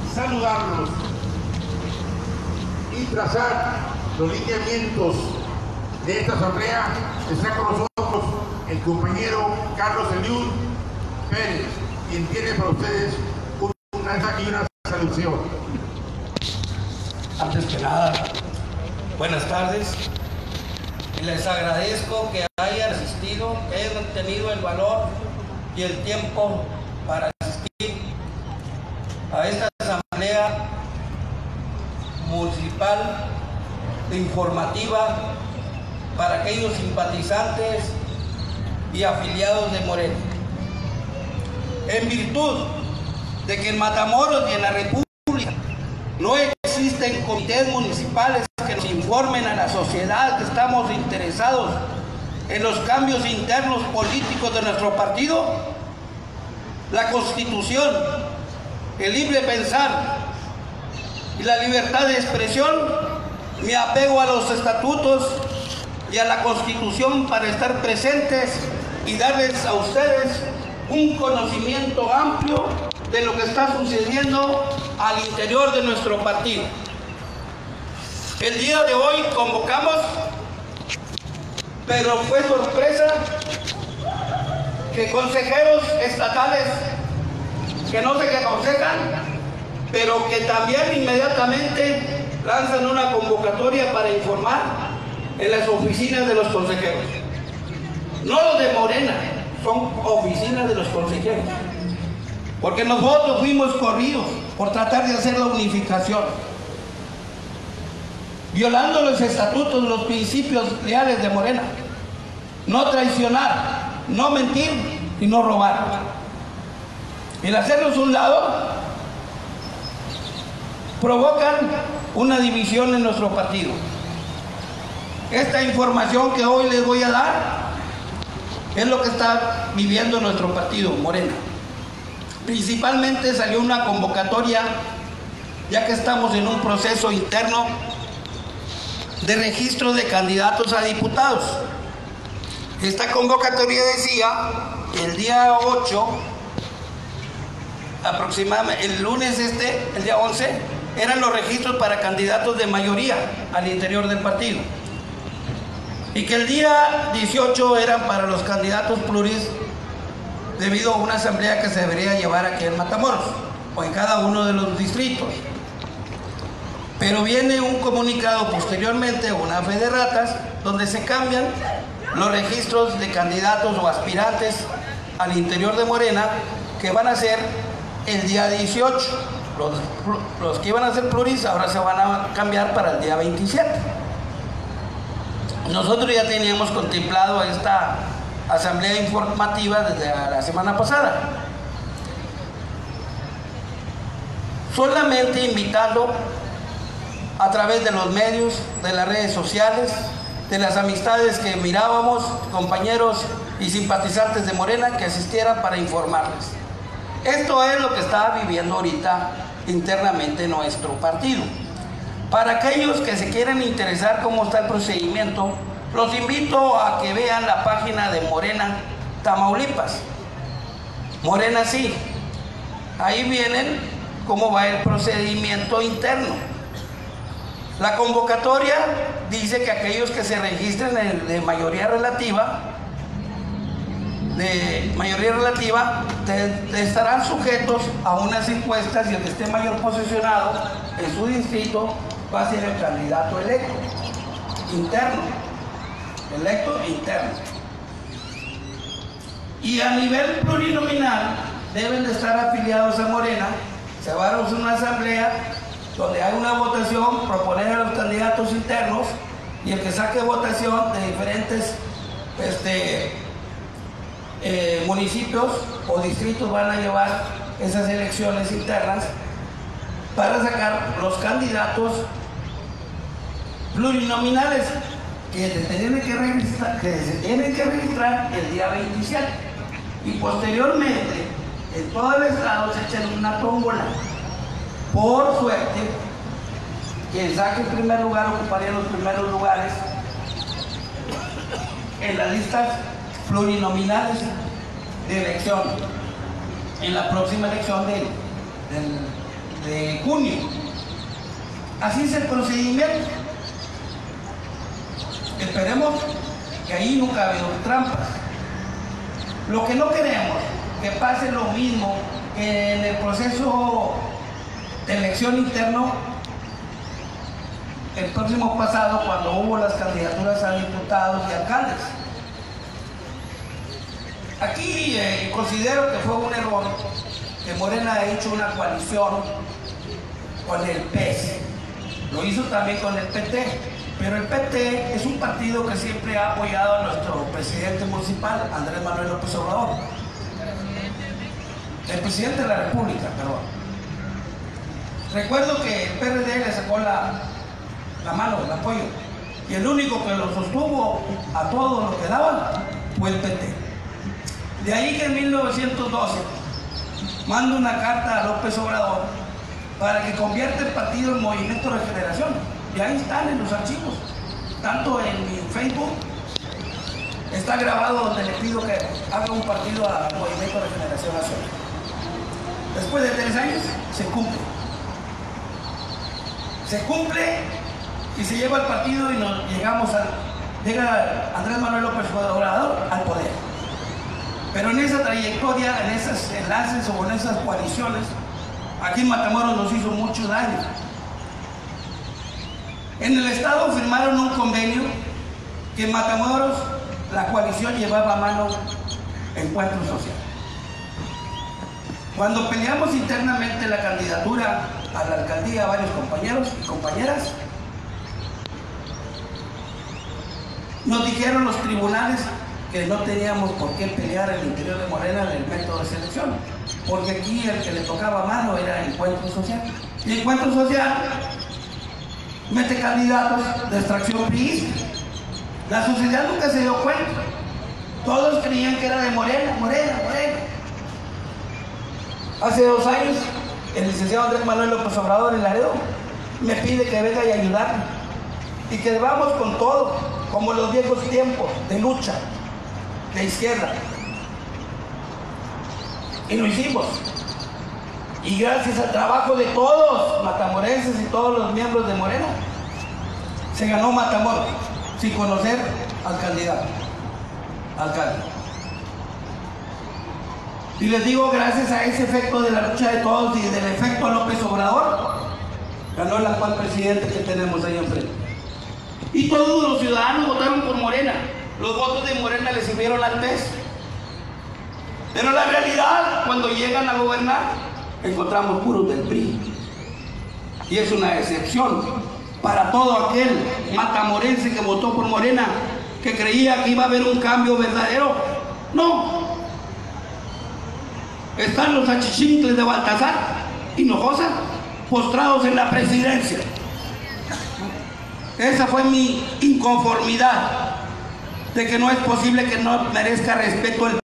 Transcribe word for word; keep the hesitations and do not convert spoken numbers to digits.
saludarlos y trazar los lineamientos de esta asamblea. Está con nosotros el compañero Carlos Eliud Pérez, quien tiene para ustedes un mensaje y una saludación. Antes que nada, buenas tardes. Y les agradezco que hayan asistido, que hayan tenido el valor y el tiempo para asistir a esta asamblea municipal informativa para aquellos simpatizantes y afiliados de Morena. En virtud de que en Matamoros y en la República no existen comités municipales que nos informen a la sociedad que estamos interesados en los cambios internos políticos de nuestro partido, la Constitución, el libre pensar y la libertad de expresión, me apego a los estatutos y a la Constitución para estar presentes y darles a ustedes un conocimiento amplio de lo que está sucediendo al interior de nuestro partido. El día de hoy convocamos, pero fue sorpresa que consejeros estatales que no sé qué aconsejan, pero que también inmediatamente lanzan una convocatoria para informar en las oficinas de los consejeros. No los de Morena, son oficinas de los consejeros. Porque nosotros fuimos corridos por tratar de hacer la unificación, violando los estatutos, los principios leales de Morena. No traicionar, no mentir y no robar. El hacerlos un lado provocan una división en nuestro partido. Esta información que hoy les voy a dar es lo que está viviendo nuestro partido, Morena. Principalmente salió una convocatoria, ya que estamos en un proceso interno de registro de candidatos a diputados. Esta convocatoria decía que el día ocho, aproximadamente, el lunes este, el día once, eran los registros para candidatos de mayoría al interior del partido. Y que el día dieciocho eran para los candidatos pluris, debido a una asamblea que se debería llevar aquí en Matamoros, o en cada uno de los distritos. Pero viene un comunicado posteriormente, una fe de ratas, donde se cambian los registros de candidatos o aspirantes al interior de Morena, que van a ser el día dieciocho. Los, los que iban a ser pluris ahora se van a cambiar para el día veintisiete. Nosotros ya teníamos contemplado esta asamblea informativa desde la semana pasada. Solamente invitando a través de los medios, de las redes sociales, de las amistades que mirábamos, compañeros y simpatizantes de Morena que asistieran para informarles. Esto es lo que está viviendo ahorita internamente nuestro partido. Para aquellos que se quieran interesar cómo está el procedimiento, los invito a que vean la página de Morena Tamaulipas. Morena sí. Ahí vienen cómo va el procedimiento interno. La convocatoria dice que aquellos que se registren de mayoría relativa, de mayoría relativa, te, te estarán sujetos a unas encuestas y el que esté mayor posicionado en su distrito va a ser el candidato electo, interno, electo e interno. Y a nivel plurinominal deben de estar afiliados a Morena. Se va a hacer una asamblea donde hay una votación, proponer a los candidatos internos, y el que saque votación de diferentes este, eh, municipios o distritos van a llevar esas elecciones internas para sacar los candidatos plurinominales que se tienen que registrar, que se tienen que registrar el día veintisiete, y posteriormente en todo el estado se echan una tómbola. Por suerte, quien saque el primer lugar ocuparía los primeros lugares en las listas plurinominales de elección, en la próxima elección de, del, de junio. Así es el procedimiento. Esperemos que ahí nunca ha habido trampas. Lo que no queremos que pase lo mismo que en el proceso de elección interno el próximo pasado, cuando hubo las candidaturas a diputados y alcaldes. Aquí eh, considero que fue un error que Morena ha hecho una coalición con el P E S. Lo hizo también con el P T, pero el P T es un partido que siempre ha apoyado a nuestro presidente municipal, Andrés Manuel López Obrador. El presidente de la República, perdón. Recuerdo que el P R D le sacó la, la mano, el apoyo, y el único que lo sostuvo a todo lo que daban fue el P T. De ahí que en mil novecientos doce mando una carta a López Obrador para que convierta el partido en Movimiento de Regeneración. Y ahí están en los archivos, tanto en mi Facebook, está grabado donde le pido que haga un partido a Movimiento de Regeneración Nacional. Después de tres años se cumple. Se cumple y se lleva el partido y nos llegamos a, llega Andrés Manuel López Obrador al poder. Pero en esa trayectoria, en esos enlaces o en esas coaliciones, aquí en Matamoros nos hizo mucho daño. En el estado firmaron un convenio que en Matamoros la coalición llevaba a mano Encuentro Social. Cuando peleamos internamente la candidatura a la alcaldía, varios compañeros y compañeras, nos dijeron los tribunales que no teníamos por qué pelear en el interior de Morena en el método de selección, porque aquí el que le tocaba mano era Encuentro Social. Y Encuentro Social mete candidatos de extracción priista. La sociedad nunca se dio cuenta. Todos creían que era de Morena, Morena, Morena. Hace dos años, el licenciado Andrés Manuel López Obrador en Laredo me pide que venga y ayudarme y que vamos con todo, como en los viejos tiempos de lucha de izquierda. Y lo hicimos. Y gracias al trabajo de todos matamorenses y todos los miembros de Morena, se ganó Matamoros, sin conocer al candidato, alcalde. Y les digo, gracias a ese efecto de la lucha de todos y del efecto López Obrador, ganó el actual presidente que tenemos ahí enfrente. Y todos los ciudadanos votaron por Morena. Los votos de Morena les sirvieron al P E S. Pero la realidad, cuando llegan a gobernar, encontramos puros del P R I. Y es una excepción para todo aquel matamorense que votó por Morena, que creía que iba a haber un cambio verdadero. No. Están los achichincles de Baltasar, Hinojosa, postrados en la presidencia. Esa fue mi inconformidad, de que no es posible que no merezca respeto el